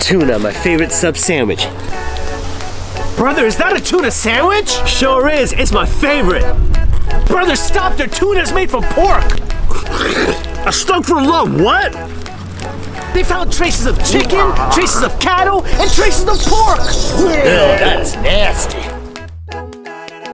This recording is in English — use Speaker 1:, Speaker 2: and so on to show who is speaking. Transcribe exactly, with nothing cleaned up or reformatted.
Speaker 1: Tuna, my favorite sub sandwich.
Speaker 2: Brother, is that a tuna sandwich?
Speaker 1: Sure is, it's my favorite.
Speaker 2: Brother, stop, their tuna is made from pork.
Speaker 1: A stuck for love, what?
Speaker 2: They found traces of chicken, traces of cattle, and traces of pork.
Speaker 1: Ew, that's nasty.